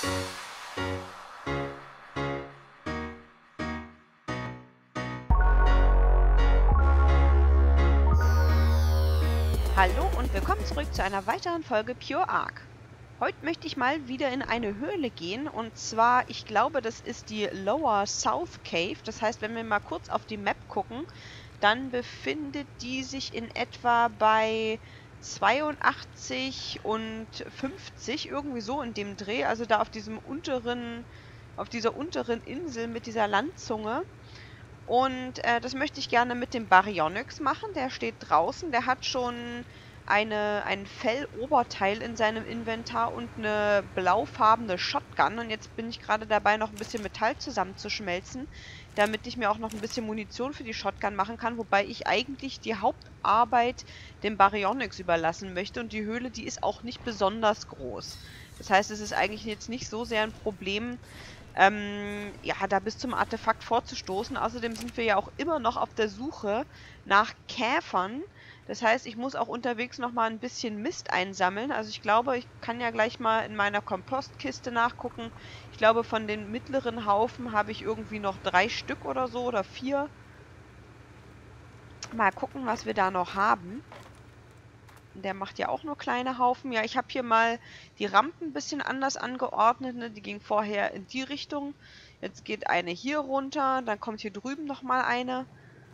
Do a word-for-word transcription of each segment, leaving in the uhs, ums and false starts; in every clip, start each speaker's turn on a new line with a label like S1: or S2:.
S1: Hallo und willkommen zurück zu einer weiteren Folge Pure Ark. Heute möchte ich mal wieder in eine Höhle gehen und zwar, ich glaube, das ist die Lower South Cave. Das heißt, wenn wir mal kurz auf die Map gucken, dann befindet die sich in etwa bei zweiundachtzig und fünfzig, irgendwie so in dem Dreh, also da auf diesem unteren, auf dieser unteren Insel mit dieser Landzunge. Und äh, das möchte ich gerne mit dem Baryonyx machen. Der steht draußen. Der hat schon eine, ein Felloberteil in seinem Inventar und eine blaufarbene Shotgun. Und jetzt bin ich gerade dabei, noch ein bisschen Metall zusammenzuschmelzen, damit ich mir auch noch ein bisschen Munition für die Shotgun machen kann. Wobei ich eigentlich die Hauptarbeit dem Baryonyx überlassen möchte. Und die Höhle, die ist auch nicht besonders groß. Das heißt, es ist eigentlich jetzt nicht so sehr ein Problem, ähm, ja, da bis zum Artefakt vorzustoßen. Außerdem sind wir ja auch immer noch auf der Suche nach Käfern. Das heißt, ich muss auch unterwegs nochmal ein bisschen Mist einsammeln. Also ich glaube, ich kann ja gleich mal in meiner Kompostkiste nachgucken. Ich glaube, von den mittleren Haufen habe ich irgendwie noch drei Stück oder so oder vier. Mal gucken, was wir da noch haben. Der macht ja auch nur kleine Haufen. Ja, ich habe hier mal die Rampen ein bisschen anders angeordnet. Ne? Die ging vorher in die Richtung. Jetzt geht eine hier runter. Dann kommt hier drüben nochmal eine.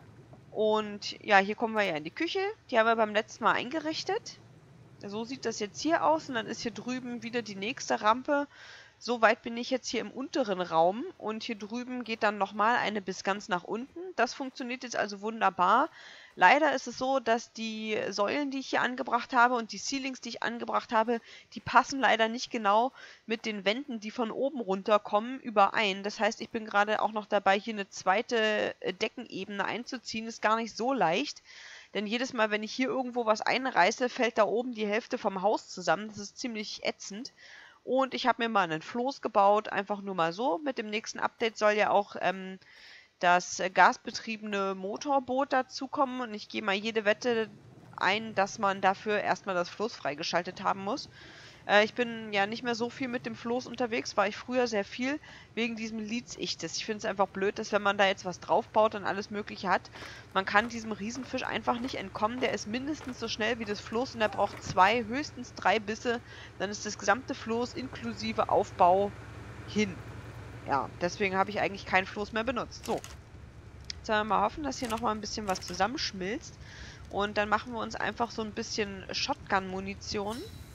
S1: Und ja, hier kommen wir ja in die Küche. Die haben wir beim letzten Mal eingerichtet. So sieht das jetzt hier aus. Und dann ist hier drüben wieder die nächste Rampe. So weit bin ich jetzt hier im unteren Raum. Und hier drüben geht dann nochmal eine bis ganz nach unten. Das funktioniert jetzt also wunderbar. Leider ist es so, dass die Säulen, die ich hier angebracht habe und die Ceilings, die ich angebracht habe, die passen leider nicht genau mit den Wänden, die von oben runterkommen, überein. Das heißt, ich bin gerade auch noch dabei, hier eine zweite Deckenebene einzuziehen. Ist gar nicht so leicht. Denn jedes Mal, wenn ich hier irgendwo was einreiße, fällt da oben die Hälfte vom Haus zusammen. Das ist ziemlich ätzend. Und ich habe mir mal einen Floß gebaut, einfach nur mal so. Mit dem nächsten Update soll ja auch ähm, das äh, gasbetriebene Motorboot dazukommen. Und ich gehe mal jede Wette ein, dass man dafür erstmal das Floß freigeschaltet haben muss. Äh, ich bin ja nicht mehr so viel mit dem Floß unterwegs, war ich früher sehr viel, wegen diesem Leeds-Ichtes. Ich finde es einfach blöd, dass wenn man da jetzt was draufbaut und alles mögliche hat, man kann diesem Riesenfisch einfach nicht entkommen. Der ist mindestens so schnell wie das Floß und er braucht zwei, höchstens drei Bisse. Dann ist das gesamte Floß inklusive Aufbau hin. Ja, deswegen habe ich eigentlich kein Floß mehr benutzt. So, jetzt wollen wir mal hoffen, dass hier nochmal ein bisschen was zusammenschmilzt. Und dann machen wir uns einfach so ein bisschen Shotgun-Munition.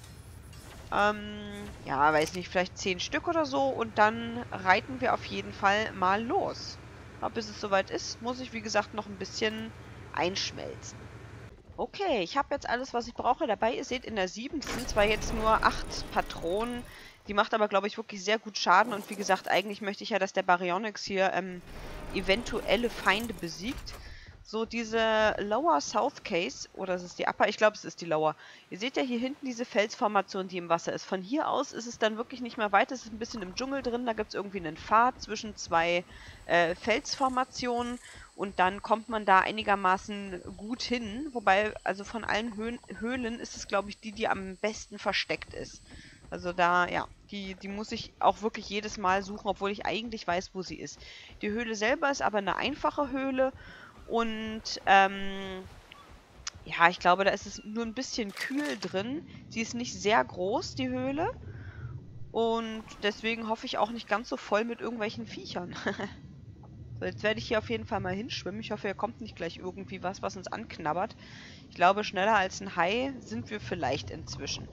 S1: Ähm, ja, weiß nicht, vielleicht zehn Stück oder so. Und dann reiten wir auf jeden Fall mal los. Aber bis es soweit ist, muss ich, wie gesagt, noch ein bisschen einschmelzen. Okay, ich habe jetzt alles, was ich brauche dabei. Ihr seht, in der sieben sind zwar jetzt nur acht Patronen. Die macht aber, glaube ich, wirklich sehr gut Schaden. Und wie gesagt, eigentlich möchte ich ja, dass der Baryonyx hier ähm, eventuelle Feinde besiegt. So, diese Lower South Case, oder ist es die Upper? Ich glaube, es ist die Lower. Ihr seht ja hier hinten diese Felsformation, die im Wasser ist. Von hier aus ist es dann wirklich nicht mehr weit. Es ist ein bisschen im Dschungel drin. Da gibt es irgendwie einen Pfad zwischen zwei äh, Felsformationen. Und dann kommt man da einigermaßen gut hin. Wobei, also von allen Höh Höhlen ist es, glaube ich, die, die am besten versteckt ist. Also da, ja, die, die muss ich auch wirklich jedes Mal suchen, obwohl ich eigentlich weiß, wo sie ist. Die Höhle selber ist aber eine einfache Höhle. Und, ähm, ja, ich glaube, da ist es nur ein bisschen kühl drin. Sie ist nicht sehr groß, die Höhle. Und deswegen hoffe ich auch nicht ganz so voll mit irgendwelchen Viechern. So, jetzt werde ich hier auf jeden Fall mal hinschwimmen. Ich hoffe, hier kommt nicht gleich irgendwie was, was uns anknabbert. Ich glaube, schneller als ein Hai sind wir vielleicht inzwischen.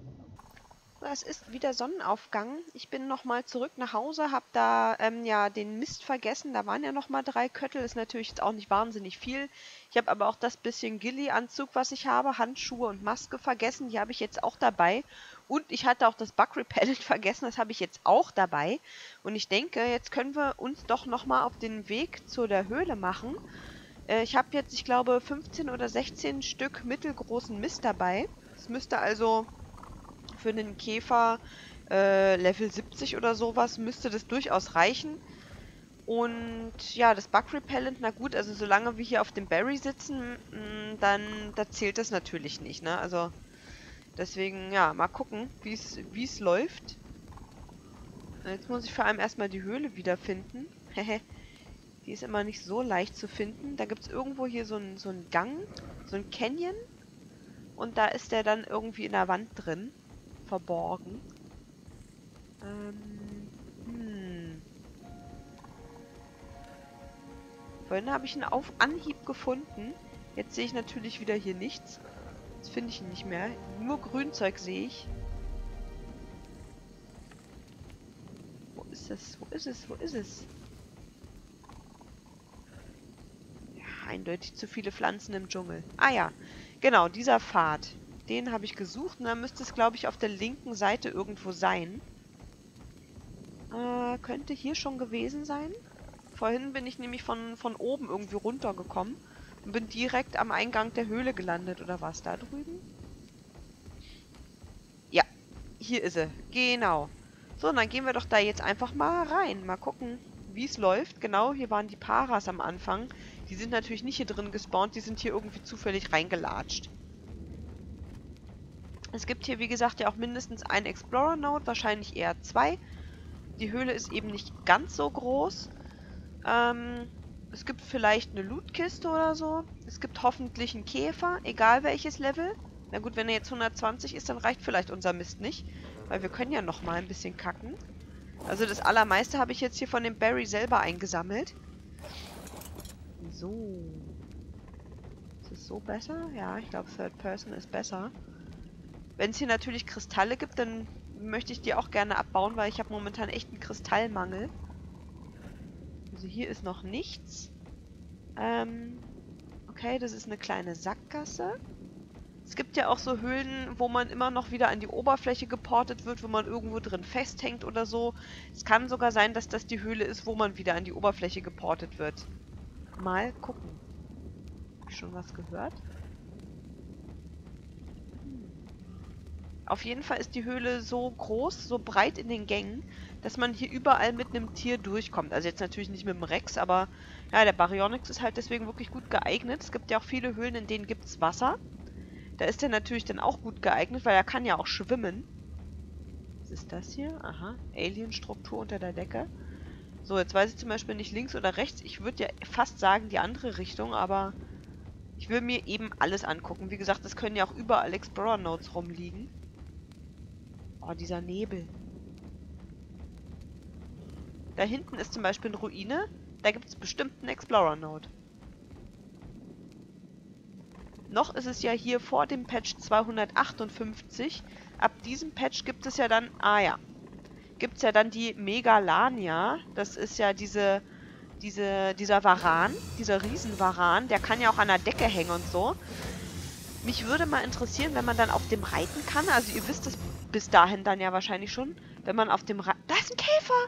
S1: Es ist wieder Sonnenaufgang. Ich bin nochmal zurück nach Hause, habe da ähm, ja den Mist vergessen. Da waren ja nochmal drei Köttel, ist natürlich jetzt auch nicht wahnsinnig viel. Ich habe aber auch das bisschen Ghillie-Anzug, was ich habe, Handschuhe und Maske vergessen. Die habe ich jetzt auch dabei. Und ich hatte auch das Bug Repellent vergessen, das habe ich jetzt auch dabei. Und ich denke, jetzt können wir uns doch nochmal auf den Weg zu der Höhle machen. Äh, ich habe jetzt, ich glaube, fünfzehn oder sechzehn Stück mittelgroßen Mist dabei. Das müsste also für einen Käfer äh, Level siebzig oder sowas müsste das durchaus reichen. Und ja, das Bug Repellent, na gut, also solange wir hier auf dem Berry sitzen, mh, dann da zählt das natürlich nicht, ne? Also deswegen, ja, mal gucken, wie es läuft. Jetzt muss ich vor allem erstmal die Höhle wiederfinden. Hehe. Die ist immer nicht so leicht zu finden. Da gibt es irgendwo hier so einen so einen Gang, so ein Canyon. Und da ist der dann irgendwie in der Wand drin. Verborgen. Ähm, hm. Vorhin habe ich ihn auf Anhieb gefunden. Jetzt sehe ich natürlich wieder hier nichts. Jetzt finde ich ihn nicht mehr. Nur Grünzeug sehe ich. Wo ist es? Wo ist es? Wo ist es? Ja, eindeutig zu viele Pflanzen im Dschungel. Ah ja, genau, dieser Pfad. Den habe ich gesucht und da müsste es, glaube ich, auf der linken Seite irgendwo sein. Äh, könnte hier schon gewesen sein. Vorhin bin ich nämlich von, von oben irgendwie runtergekommen und bin direkt am Eingang der Höhle gelandet. Oder war es da drüben? Ja, hier ist sie. Genau. So, und dann gehen wir doch da jetzt einfach mal rein. Mal gucken, wie es läuft. Genau, hier waren die Paras am Anfang. Die sind natürlich nicht hier drin gespawnt. Die sind hier irgendwie zufällig reingelatscht. Es gibt hier, wie gesagt, ja auch mindestens einen Explorer-Node. Wahrscheinlich eher zwei. Die Höhle ist eben nicht ganz so groß. Ähm, es gibt vielleicht eine Lootkiste oder so. Es gibt hoffentlich einen Käfer, egal welches Level. Na gut, wenn er jetzt hundertzwanzig ist, dann reicht vielleicht unser Mist nicht. Weil wir können ja noch mal ein bisschen kacken. Also das Allermeiste habe ich jetzt hier von dem Berry selber eingesammelt. So. Ist es so besser? Ja, ich glaube Third Person ist besser. Wenn es hier natürlich Kristalle gibt, dann möchte ich die auch gerne abbauen, weil ich habe momentan echt einen Kristallmangel. Also hier ist noch nichts. Ähm, okay, das ist eine kleine Sackgasse. Es gibt ja auch so Höhlen, wo man immer noch wieder an die Oberfläche geportet wird, wo man irgendwo drin festhängt oder so. Es kann sogar sein, dass das die Höhle ist, wo man wieder an die Oberfläche geportet wird. Mal gucken. Hab ich schon was gehört? Auf jeden Fall ist die Höhle so groß, so breit in den Gängen, dass man hier überall mit einem Tier durchkommt. Also jetzt natürlich nicht mit dem Rex, aber ja, der Baryonyx ist halt deswegen wirklich gut geeignet. Es gibt ja auch viele Höhlen, in denen gibt es Wasser. Da ist er natürlich dann auch gut geeignet, weil er kann ja auch schwimmen. Was ist das hier? Aha, Alien-Struktur unter der Decke. So, jetzt weiß ich zum Beispiel nicht links oder rechts. Ich würde ja fast sagen die andere Richtung, aber ich will mir eben alles angucken. Wie gesagt, es können ja auch überall Explorer-Nodes rumliegen. Oh, dieser Nebel. Da hinten ist zum Beispiel eine Ruine. Da gibt es bestimmt einen Explorer-Node. Noch ist es ja hier vor dem Patch zweihundertachtundfünfzig. Ab diesem Patch gibt es ja dann... Ah ja. Gibt es ja dann die Megalania. Das ist ja diese, diese, dieser Varan. Dieser Riesenvaran. Der kann ja auch an der Decke hängen und so. Mich würde mal interessieren, wenn man dann auf dem reiten kann. Also ihr wisst es bis dahin dann ja wahrscheinlich schon. Wenn man auf dem Ra... Da ist ein Käfer!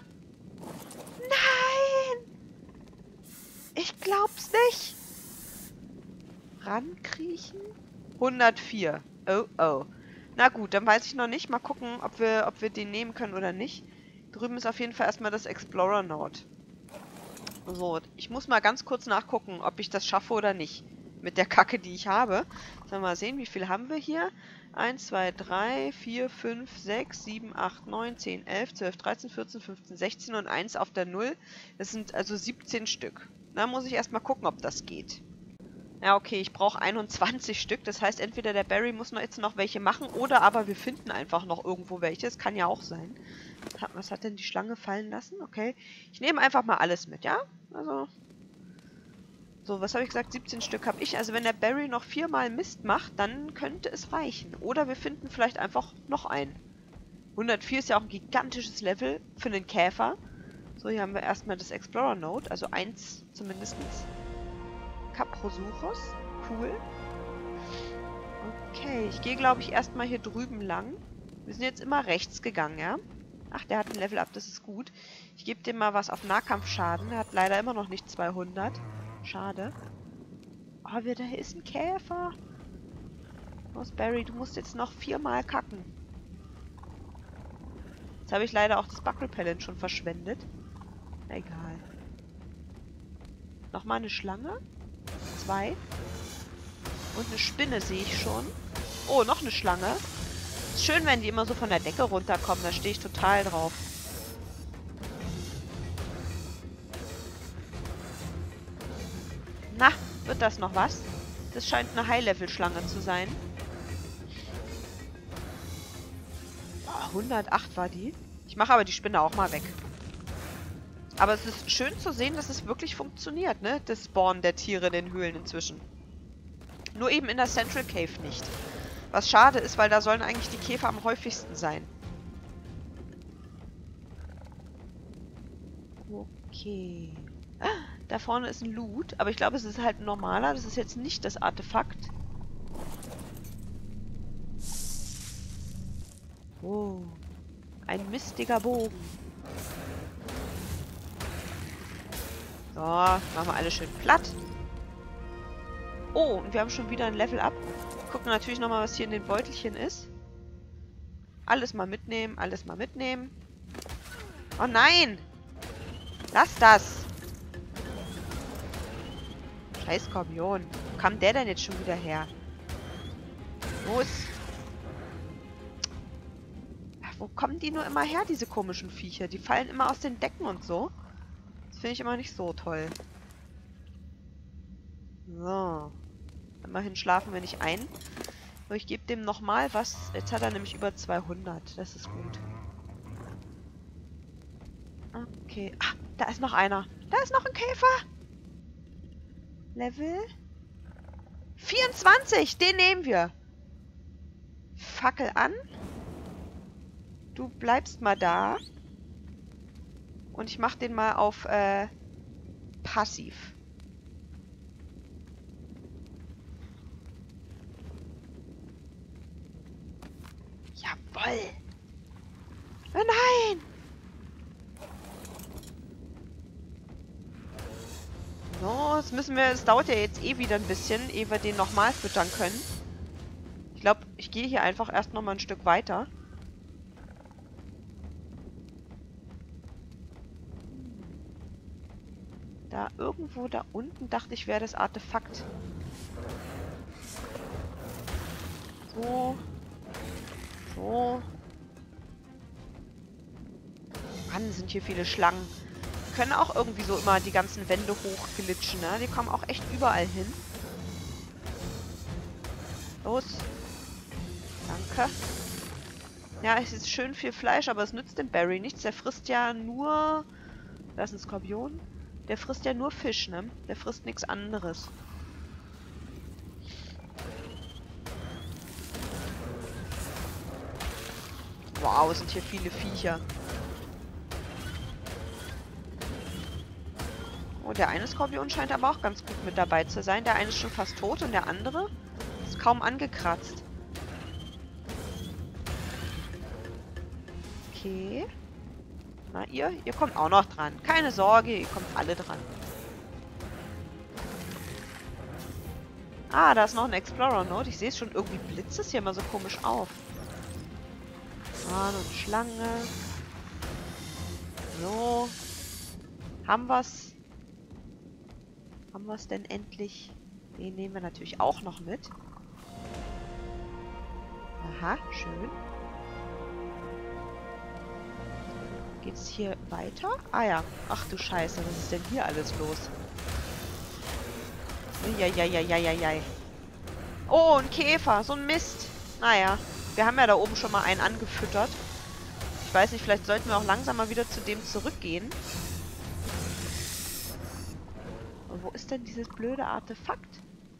S1: Nein! Ich glaub's nicht! Rankriechen? hundertvier. Oh, oh. Na gut, dann weiß ich noch nicht. Mal gucken, ob wir, ob wir den nehmen können oder nicht. Drüben ist auf jeden Fall erstmal das Explorer-Node. So, ich muss mal ganz kurz nachgucken, ob ich das schaffe oder nicht. Mit der Kacke, die ich habe. Sollen wir mal sehen, wie viel haben wir hier? eins, zwei, drei, vier, fünf, sechs, sieben, acht, neun, zehn, elf, zwölf, dreizehn, vierzehn, fünfzehn, sechzehn und eins auf der null. Das sind also siebzehn Stück. Da muss ich erstmal gucken, ob das geht. Ja, okay, ich brauche einundzwanzig Stück. Das heißt, entweder der Barry muss noch jetzt noch welche machen oder aber wir finden einfach noch irgendwo welche. Das kann ja auch sein. Was hat denn die Schlange fallen lassen? Okay. Ich nehme einfach mal alles mit, ja? Also... So, was habe ich gesagt? siebzehn Stück habe ich. Also wenn der Barry noch viermal Mist macht, dann könnte es reichen. Oder wir finden vielleicht einfach noch einen. hundertvier ist ja auch ein gigantisches Level für einen Käfer. So, hier haben wir erstmal das Explorer Node. Also eins zumindest. Caprosuchus. Cool. Okay, ich gehe glaube ich erstmal hier drüben lang. Wir sind jetzt immer rechts gegangen, ja? Ach, der hat ein Level Up, das ist gut. Ich gebe dem mal was auf Nahkampfschaden. Er hat leider immer noch nicht zweihundert. Schade. Oh, da ist ein Käfer. Los, Barry, du musst jetzt noch viermal kacken. Jetzt habe ich leider auch das Buckelpellet schon verschwendet. Egal. Nochmal eine Schlange. Zwei. Und eine Spinne sehe ich schon. Oh, noch eine Schlange. Ist schön, wenn die immer so von der Decke runterkommen. Da stehe ich total drauf. Wird das noch was? Das scheint eine High-Level-Schlange zu sein. Oh, hundertacht war die. Ich mache aber die Spinne auch mal weg. Aber es ist schön zu sehen, dass es wirklich funktioniert, ne? Das Spawnen der Tiere in den Höhlen inzwischen. Nur eben in der Central Cave nicht. Was schade ist, weil da sollen eigentlich die Käfer am häufigsten sein. Okay. Ah, da vorne ist ein Loot, aber ich glaube, es ist halt ein normaler. Das ist jetzt nicht das Artefakt. Oh. Ein mistiger Bogen. So, machen wir alle schön platt. Oh, und wir haben schon wieder ein Level up. Gucken natürlich nochmal, was hier in den Beutelchen ist. Alles mal mitnehmen, alles mal mitnehmen. Oh nein! Lass das! Scheiß Skorpion. Wo kam der denn jetzt schon wieder her? Los! Ach, wo kommen die nur immer her, diese komischen Viecher? Die fallen immer aus den Decken und so. Das finde ich immer nicht so toll. So. Immerhin schlafen wir nicht ein. So, ich gebe dem nochmal was. Jetzt hat er nämlich über zweihundert. Das ist gut. Okay. Ah, da ist noch einer. Da ist noch ein Käfer. Level vierundzwanzig. Den nehmen wir. Fackel an. Du bleibst mal da. Und ich mache den mal auf äh, passiv. Jawoll. Oh nein. So, jetzt müssen wir... Es dauert ja jetzt eh wieder ein bisschen, ehe wir den nochmal füttern können. Ich glaube, ich gehe hier einfach erst nochmal ein Stück weiter. Da irgendwo da unten dachte ich, wäre das Artefakt. So. So. Mann, sind hier viele Schlangen. Die können auch irgendwie so immer die ganzen Wände hochglitschen, ne? Die kommen auch echt überall hin. Los. Danke. Ja, es ist schön viel Fleisch, aber es nützt dem Barry nichts. Der frisst ja nur... Da ist ein Skorpion. Der frisst ja nur Fisch, ne? Der frisst nichts anderes. Wow, sind hier viele Viecher. Oh, der eine Skorpion scheint aber auch ganz gut mit dabei zu sein. Der eine ist schon fast tot und der andere ist kaum angekratzt. Okay. Na, ihr? Ihr kommt auch noch dran. Keine Sorge, ihr kommt alle dran. Ah, da ist noch ein Explorer-Note. Ich sehe es schon, irgendwie blitzt es hier immer so komisch auf. Ah, noch eine Schlange. So. Haben wir's? Haben wir's denn endlich? Den nehmen wir natürlich auch noch mit. Aha, schön. Geht's hier weiter? Ah ja. Ach du Scheiße, was ist denn hier alles los? Eieieiei. Oh, ein Käfer. So ein Mist. Naja, wir haben ja da oben schon mal einen angefüttert. Ich weiß nicht, vielleicht sollten wir auch langsam mal wieder zu dem zurückgehen. Und wo ist denn dieses blöde Artefakt?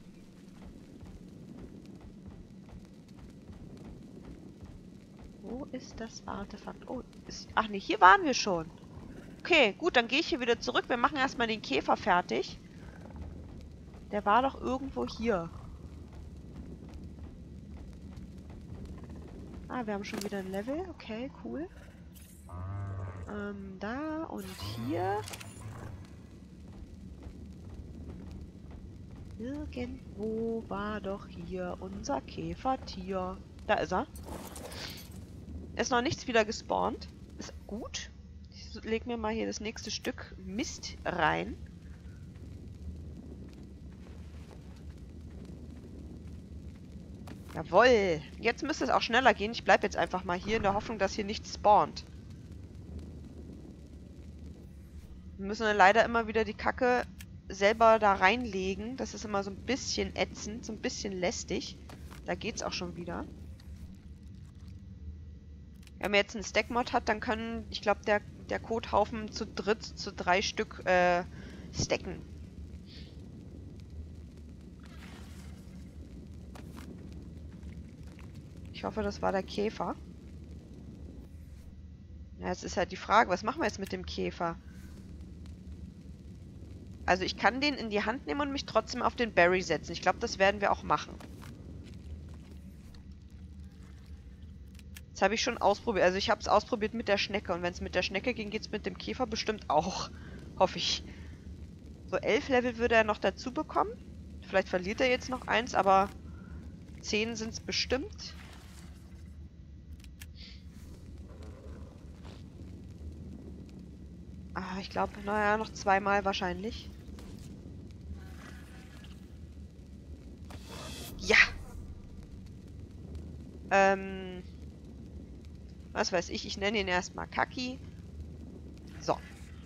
S1: Wo ist das Artefakt? Oh, ist... Ach nee, hier waren wir schon. Okay, gut, dann gehe ich hier wieder zurück. Wir machen erstmal den Käfer fertig. Der war doch irgendwo hier. Ah, wir haben schon wieder ein Level. Okay, cool. Ähm, da und hier. Irgendwo war doch hier unser Käfertier. Da ist er. Ist noch nichts wieder gespawnt. Ist gut. Ich leg mir mal hier das nächste Stück Mist rein. Jawohl. Jetzt müsste es auch schneller gehen. Ich bleibe jetzt einfach mal hier in der Hoffnung, dass hier nichts spawnt. Wir müssen dann leider immer wieder die Kacke selber da reinlegen. Das ist immer so ein bisschen ätzend, so ein bisschen lästig. Da geht's auch schon wieder. Wenn man jetzt einen Stack-Mod hat, dann können, ich glaube, der, der Kothaufen zu dritt, zu drei Stück äh, stacken. Ich hoffe, das war der Käfer. Ja, jetzt ist halt die Frage, was machen wir jetzt mit dem Käfer? Also ich kann den in die Hand nehmen und mich trotzdem auf den Barry setzen. Ich glaube, das werden wir auch machen. Das habe ich schon ausprobiert. Also ich habe es ausprobiert mit der Schnecke. Und wenn es mit der Schnecke ging, geht es mit dem Käfer bestimmt auch. Hoffe ich. So, elf Level würde er noch dazu bekommen. Vielleicht verliert er jetzt noch eins, aber zehn sind es bestimmt. Ah, ich glaube, naja, noch zweimal wahrscheinlich. Ja! Ähm... Was weiß ich, ich nenne ihn erstmal Kaki. So.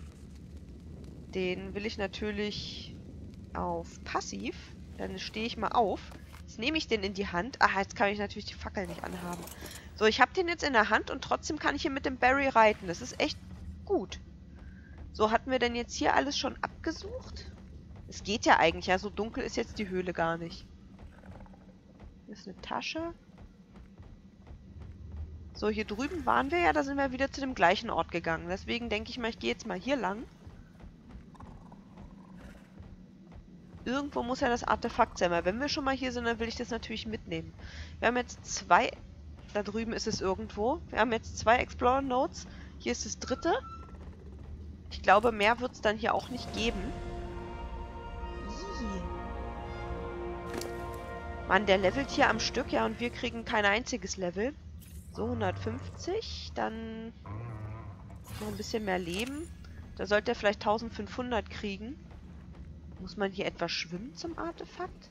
S1: Den will ich natürlich auf Passiv. Dann stehe ich mal auf. Jetzt nehme ich den in die Hand. Ah, jetzt kann ich natürlich die Fackel nicht anhaben. So, ich habe den jetzt in der Hand und trotzdem kann ich hier mit dem Barry reiten. Das ist echt gut. So, hatten wir denn jetzt hier alles schon abgesucht? Es geht ja eigentlich. Ja, so dunkel ist jetzt die Höhle gar nicht. Hier ist eine Tasche. So, hier drüben waren wir ja. Da sind wir wieder zu dem gleichen Ort gegangen. Deswegen denke ich mal, ich gehe jetzt mal hier lang. Irgendwo muss ja das Artefakt sein, weil wenn wir schon mal hier sind, dann will ich das natürlich mitnehmen. Wir haben jetzt zwei... Da drüben ist es irgendwo. Wir haben jetzt zwei Explorer Nodes. Hier ist das dritte. Ich glaube, mehr wird es dann hier auch nicht geben. Ih. Mann, der levelt hier am Stück, ja, und wir kriegen kein einziges Level. So, hundertfünfzig. Dann noch ein bisschen mehr Leben. Da sollte er vielleicht eintausendfünfhundert kriegen. Muss man hier etwa schwimmen zum Artefakt?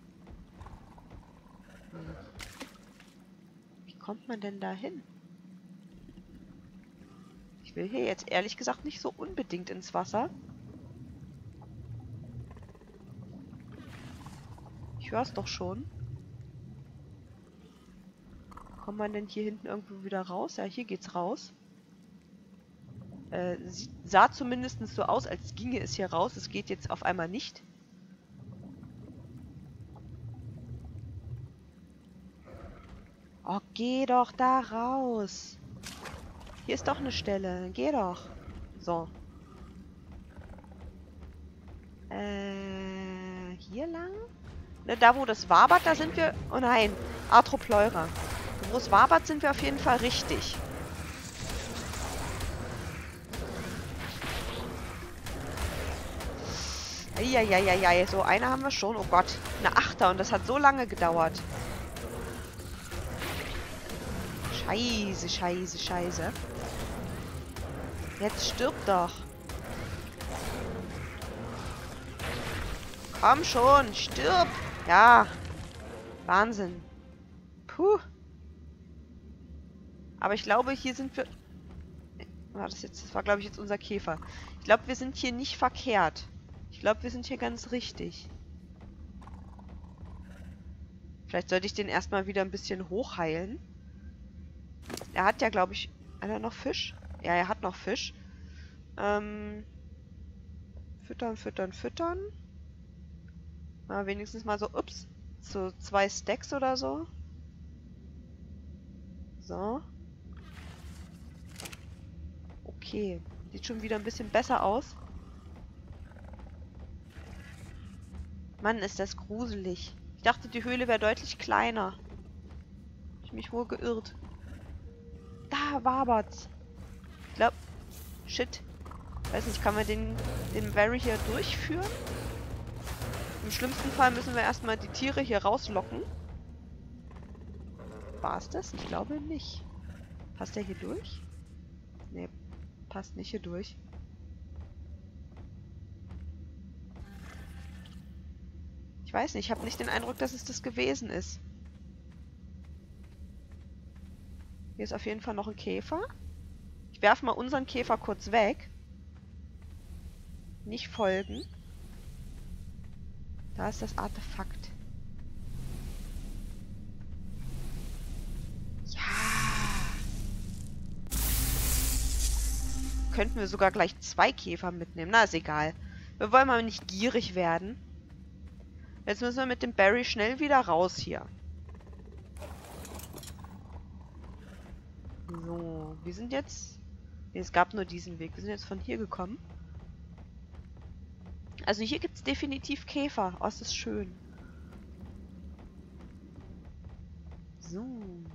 S1: Hm. Wie kommt man denn da hin? Ich will hier jetzt ehrlich gesagt nicht so unbedingt ins Wasser. Ich höre es doch schon. Kommt man denn hier hinten irgendwo wieder raus? Ja, hier geht's raus. Äh, sieht, sah zumindest so aus, als ginge es hier raus. Es geht jetzt auf einmal nicht. Oh, geh doch da raus. Hier ist doch eine Stelle. Geh doch. So. Äh, hier lang? Ne, da wo das wabert, da sind wir... Oh nein, Arthropleura. Wo es wabert, sind wir auf jeden Fall richtig. Eieieiei, so eine haben wir schon. Oh Gott, eine Achter und das hat so lange gedauert. Scheiße, scheiße, scheiße. Jetzt stirb doch. Komm schon, stirb. Ja. Wahnsinn. Puh. Aber ich glaube, hier sind wir... War das jetzt? Das war, glaube ich, jetzt unser Käfer. Ich glaube, wir sind hier nicht verkehrt. Ich glaube, wir sind hier ganz richtig. Vielleicht sollte ich den erstmal wieder ein bisschen hochheilen. Er hat ja, glaube ich... Hat er noch Fisch? Ja, er hat noch Fisch. Ähm... Füttern, füttern, füttern. Mal wenigstens mal so, ups, so zwei Stacks oder so. So. Okay. Sieht schon wieder ein bisschen besser aus. Mann, ist das gruselig. Ich dachte, die Höhle wäre deutlich kleiner. Hab ich mich wohl geirrt. Da wabert's. Ich glaub... Shit. Weiß nicht, kann man den, den Barry hier durchführen? Im schlimmsten Fall müssen wir erstmal die Tiere hier rauslocken. War es das? Ich glaube nicht. Passt der hier durch? Nee, passt nicht hier durch. Ich weiß nicht, ich habe nicht den Eindruck, dass es das gewesen ist. Hier ist auf jeden Fall noch ein Käfer. Ich werfe mal unseren Käfer kurz weg. Nicht folgen. Da ist das Artefakt. Ja. Könnten wir sogar gleich zwei Käfer mitnehmen. Na, ist egal. Wir wollen mal nicht gierig werden. Jetzt müssen wir mit dem Barry schnell wieder raus hier. So, wir sind jetzt... Nee, es gab nur diesen Weg. Wir sind jetzt von hier gekommen. Also hier gibt es definitiv Käfer. Oh, das ist schön. So.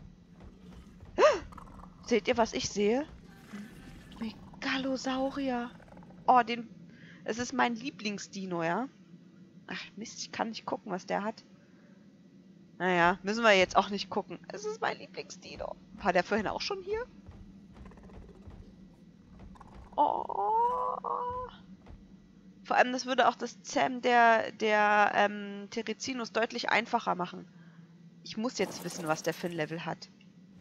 S1: Seht ihr, was ich sehe? Megalosaurier. Oh, den... Es ist mein Lieblingsdino, ja? Ach, Mist, ich kann nicht gucken, was der hat. Naja, müssen wir jetzt auch nicht gucken. Es ist mein Lieblingsdino. War der vorhin auch schon hier? Oh. Vor allem, das würde auch das Zähmen der, der ähm, Therizinus deutlich einfacher machen. Ich muss jetzt wissen, was der für ein Level hat.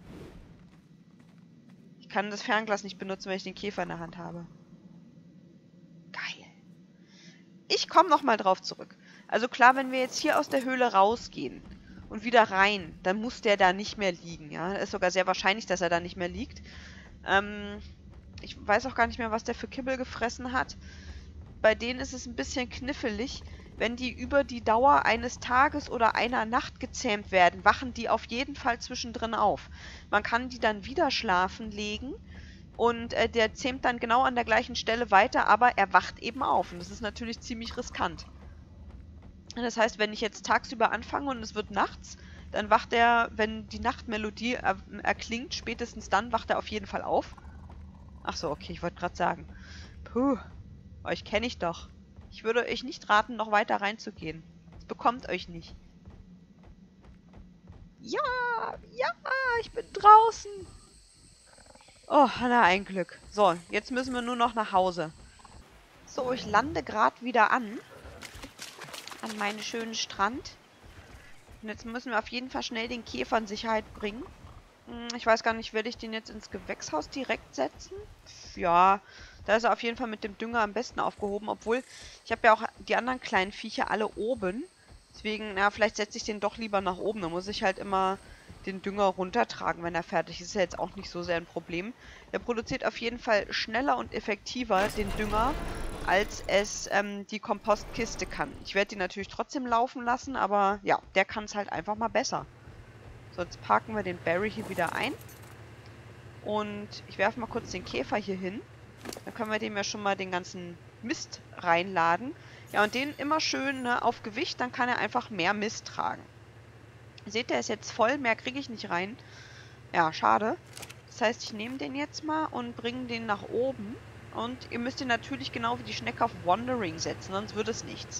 S1: Ich kann das Fernglas nicht benutzen, wenn ich den Käfer in der Hand habe. Geil. Ich komme nochmal drauf zurück. Also klar, wenn wir jetzt hier aus der Höhle rausgehen und wieder rein, dann muss der da nicht mehr liegen. Ja, ist sogar sehr wahrscheinlich, dass er da nicht mehr liegt. Ähm, ich weiß auch gar nicht mehr, was der für Kibbel gefressen hat. Bei denen ist es ein bisschen knifflig. Wenn die über die Dauer eines Tages oder einer Nacht gezähmt werden, wachen die auf jeden Fall zwischendrin auf. Man kann die dann wieder schlafen legen und äh, der zähmt dann genau an der gleichen Stelle weiter, aber er wacht eben auf. Und das ist natürlich ziemlich riskant. Das heißt, wenn ich jetzt tagsüber anfange und es wird nachts, dann wacht er, wenn die Nachtmelodie er erklingt, spätestens dann wacht er auf jeden Fall auf. Ach so, okay, ich wollte gerade sagen. Puh, euch kenne ich doch. Ich würde euch nicht raten, noch weiter reinzugehen. Das bekommt euch nicht. Ja, ja, ich bin draußen. Oh, na, ein Glück. So, jetzt müssen wir nur noch nach Hause. So, ich lande gerade wieder an. An meinen schönen Strand. Und jetzt müssen wir auf jeden Fall schnell den Käfer in Sicherheit bringen. Ich weiß gar nicht, werde ich den jetzt ins Gewächshaus direkt setzen? Ja, da ist er auf jeden Fall mit dem Dünger am besten aufgehoben. Obwohl, ich habe ja auch die anderen kleinen Viecher alle oben. Deswegen, na, vielleicht setze ich den doch lieber nach oben. Da muss ich halt immer den Dünger runtertragen, wenn er fertig ist. Ist ja jetzt auch nicht so sehr ein Problem. Der produziert auf jeden Fall schneller und effektiver den Dünger, als es ähm, die Kompostkiste kann. Ich werde die natürlich trotzdem laufen lassen, aber ja, der kann es halt einfach mal besser. So, jetzt parken wir den Barry hier wieder ein. Und ich werfe mal kurz den Käfer hier hin. Dann können wir dem ja schon mal den ganzen Mist reinladen. Ja, und den immer schön, ne, auf Gewicht, dann kann er einfach mehr Mist tragen. Seht, der ist jetzt voll, mehr kriege ich nicht rein. Ja, schade. Das heißt, ich nehme den jetzt mal und bringe den nach oben. Und ihr müsst ihn natürlich genau wie die Schnecke auf Wandering setzen, sonst wird es nichts.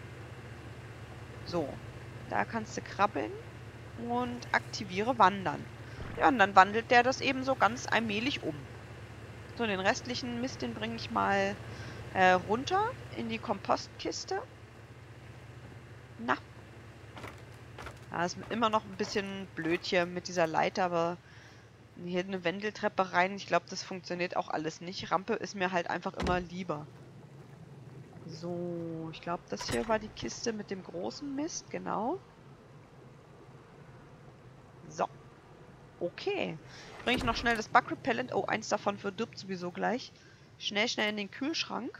S1: So, da kannst du krabbeln. Und aktiviere Wandern. Ja, und dann wandelt der das eben so ganz allmählich um. So, den restlichen Mist, den bringe ich mal äh, runter in die Kompostkiste. Na. Ja, ist immer noch ein bisschen blöd hier mit dieser Leiter, aber hier eine Wendeltreppe rein. Ich glaube, das funktioniert auch alles nicht. Rampe ist mir halt einfach immer lieber. So, ich glaube, das hier war die Kiste mit dem großen Mist, genau. So. Okay. Bringe ich noch schnell das Bug Repellent. Oh, eins davon verdirbt sowieso gleich. Schnell, schnell in den Kühlschrank.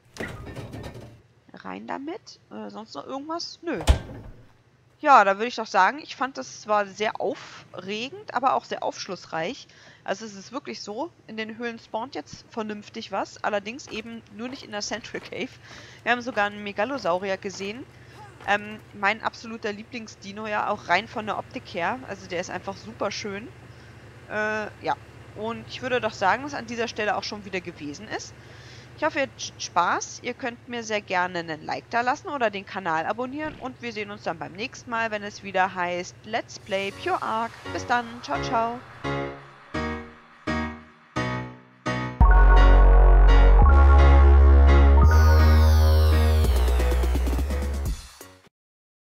S1: Rein damit. Äh, sonst noch irgendwas? Nö. Ja, da würde ich doch sagen, ich fand das zwar sehr aufregend, aber auch sehr aufschlussreich. Also es ist wirklich so, in den Höhlen spawnt jetzt vernünftig was. Allerdings eben nur nicht in der Central Cave. Wir haben sogar einen Megalosaurier gesehen. Ähm, mein absoluter Lieblingsdino, ja, auch rein von der Optik her. Also der ist einfach super schön. Äh, ja. Und ich würde doch sagen, dass an dieser Stelle auch schon wieder gewesen ist. Ich hoffe, ihr habt Spaß. Ihr könnt mir sehr gerne einen Like da lassen oder den Kanal abonnieren. Und wir sehen uns dann beim nächsten Mal, wenn es wieder heißt Let's Play Pure Ark. Bis dann. Ciao, ciao.